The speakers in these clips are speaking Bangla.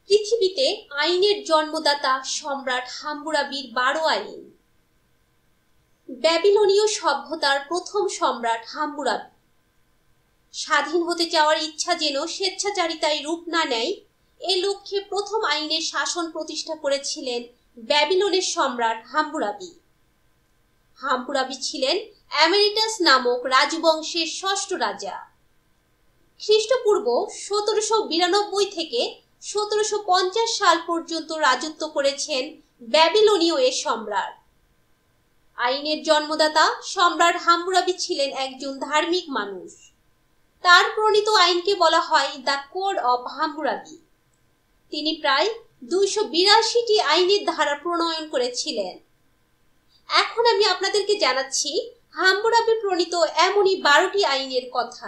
পৃথিবীতে আইনের জন্মদাতা সম্রাট হাম্মুরাবির 12 আইন। ব্যাবিলনীয় সভ্যতার প্রথম সম্রাট হাম্মুরাবি। স্বাধীন হতে চাওয়ার ইচ্ছা যেন স্বেচ্ছাচারিতায় রূপ না নেয়, এ লক্ষ্যে প্রথম আইনের শাসন প্রতিষ্ঠা করেছিলেন ব্যাবিলনের সম্রাট হাম্মুরাবি। হাম্মুরাবি ছিলেন এমেরিটাস নামক রাজবংশের ষষ্ঠ রাজা। খ্রিস্টপূর্ব 1792 থেকে 1750 সাল পর্যন্ত রাজত্ব করেছেন ব্যাবিলনীয় এ সম্রাট। আইনের জন্মদাতা সম্রাট হাম্মুরাবি ছিলেন একজন ধার্মিক মানুষ। তার প্রণীত আইনকে বলা হয় দ্য কোড অফ হাম্মুরাবি। তিনি প্রায় 282টি আইনের ধারা প্রণয়ন করেছিলেন। এখন আমি আপনাদেরকে জানাচ্ছি হাম্মুরাবি প্রণীত এমনই 12টি আইনের কথা।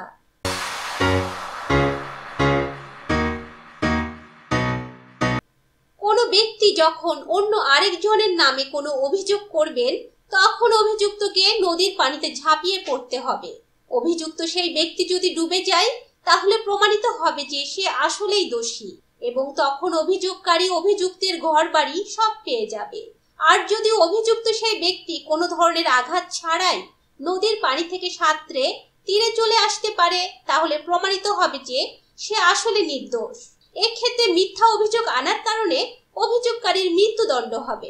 কোনো ব্যক্তি যখন অন্য আরেকজনের নামে কোনো অভিযোগ করবেন, তখন অভিযুক্তকে নদীর পানিতে ঝাঁপিয়ে পড়তে হবে। অভিযুক্ত সেই ব্যক্তি যদি ডুবে যায়, তাহলে প্রমাণিত হবে যে সে আসলেই দোষী এবং তখন অভিযোগকারী অভিযুক্তের ঘরবাড়ি সব পেয়ে যাবে। আর যদি অভিযুক্ত সেই ব্যক্তি কোনো ধরনের আঘাত ছাড়াই নদীর পানি থেকে সাঁতরে তীরে চলে আসতে পারে, তাহলে প্রমাণিত হবে যে সে আসলে নির্দোষ। এক্ষেত্রে মিথ্যা অভিযোগ আনার কারণে অভিযোগকারীর মৃত্যুদণ্ড হবে।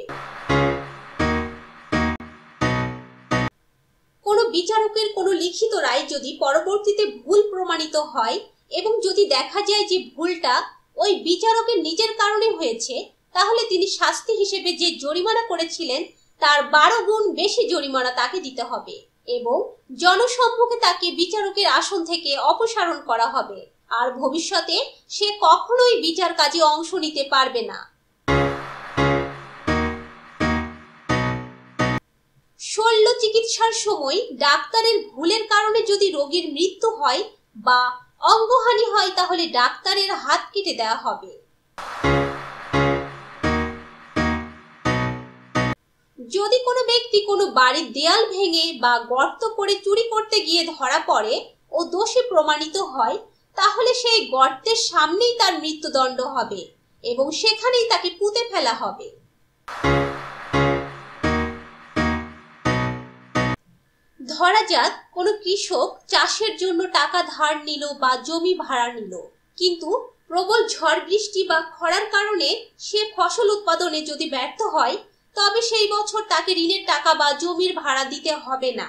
কোনো বিচারকের কোনো লিখিত রায় যদি পরবর্তীতে ভুল প্রমাণিত হয় এবং যদি দেখা যায় যে ভুলটা ওই বিচারকের নিজের কারণে হয়েছে, তাহলে তিনি শাস্তি হিসেবে যে জরিমানা করেছিলেন তার 12 গুণ বেশি জরিমানা তাকে দিতে হবে এবং জনসম্মুখে তাকে বিচারকের আসন থেকে অপসারণ করা হবে। আর ভবিষ্যতে সে কখনোই বিচার কাজে অংশ নিতে পারবে না। শল্য চিকিৎসার সময় ডাক্তারের ভুলের কারণে যদি রোগীর মৃত্যু হয় বা অঙ্গহানি হয়, তাহলে ডাক্তারের হাত কেটে দেওয়া হবে। যদি কোনো ব্যক্তি কোনো বাড়ির দেয়াল ভেঙে বা গর্ত করে চুরি করতে গিয়ে ধরা পড়ে ও দোষী প্রমাণিত হয়, তাহলে সেই গর্তের সামনেই তার মৃত্যুদণ্ড হবে এবং সেখানেই তাকে পুঁতে ফেলা হবে। ধরা যাক কোনো কৃষক চাষের জন্য টাকা ধার নিল বা জমি ভাড়া নিল, কিন্তু প্রবল ঝড় বৃষ্টি বা খরার কারণে সে ফসল উৎপাদনে যদি ব্যর্থ হয়, তবে সেই বছর তাকে ঋণের টাকা বা জমির ভাড়া দিতে হবে না।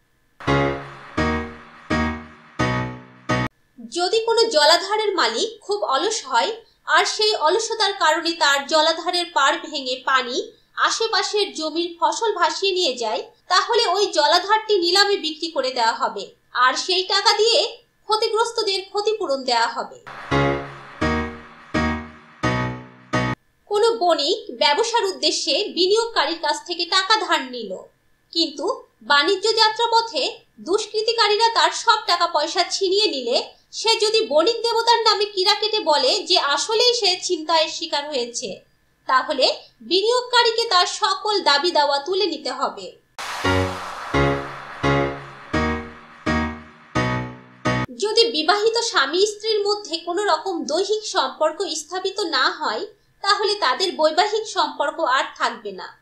যদি কোনো জলাধারের মালিক খুব অলস হয় আর সেই অলসতার কারণে তার জলাধারের পাড় ভেঙে পানি আশেপাশের জমির ফসল ভাসিয়ে নিয়ে যায়, তাহলে ওই জলাধারটি নিলামে বিক্রি করে দেওয়া হবে আর সেই টাকা দিয়ে ক্ষতিগ্রস্তদের ক্ষতিপূরণ দেওয়া হবে। কোনো বণিক ব্যবসার উদ্দেশ্যে বিনিয়োগকারীর কাছ থেকে টাকা ধার নিল, কিন্তু বাণিজ্য যাত্রাপথে দুষ্কৃতিকারীরা তার সব টাকা পয়সা ছিনিয়ে নিলে সে যদি বণিক দেবতার নামে কিরা কেটে বলে যে আসলেই সে ছিনতাইয়ের শিকার হয়েছে, তাহলে বিনিয়োগকারীকে তার সকল দাবি দাওয়া তুলে নিতে হবে। যদি বিবাহিত স্বামী স্ত্রীর মধ্যে কোনো রকম দৈহিক সম্পর্ক স্থাপিত না হয়, তাহলে তাদের বৈবাহিক সম্পর্ক আর থাকবে না।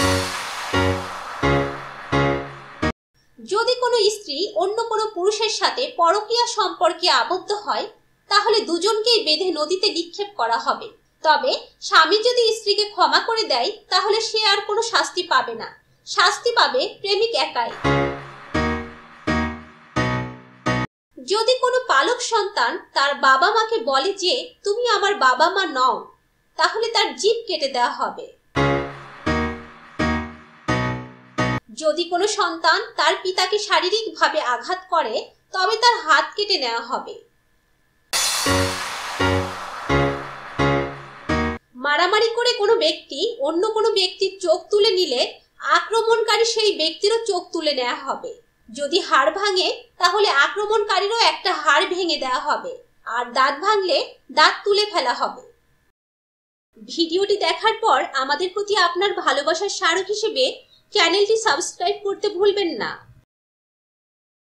যদি কোনো স্ত্রী অন্য কোনো পুরুষের সাথে পরকীয়া সম্পর্কে আবদ্ধ হয়, তাহলে দুজনকেই বেঁধে নদীতে নিক্ষেপ করা হবে। তবে স্বামী যদি স্ত্রীকে ক্ষমা করে দেয়, তাহলে সে আর কোনো শাস্তি পাবে না, শাস্তি পাবে প্রেমিক একাই। যদি কোনো পালক সন্তান তার বাবা মাকে বলে যে তুমি আমার বাবা মা নও, তাহলে তার জিভ কেটে দেওয়া হবে। যদি কোনো সন্তান তার পিতাকে শারীরিকভাবে আঘাত করে, তবে তার হাত কেটে নেওয়া হবে। মারামারি করে কোনো ব্যক্তি অন্য কোনো ব্যক্তির চোখ তুলে নিলে আক্রমণকারী সেই ব্যক্তিরও চোখ তুলে নেওয়া হবে। যদি হাড় ভাঙে, তাহলে আক্রমণকারীরও একটা হাড় ভেঙে দেওয়া হবে আর দাঁত ভাঙলে দাঁত তুলে ফেলা হবে। ভিডিওটি দেখার পর আমাদের প্রতি আপনার ভালোবাসার স্মারক হিসেবে চ্যানেলটি সাবস্ক্রাইব করতে ভুলবেন না।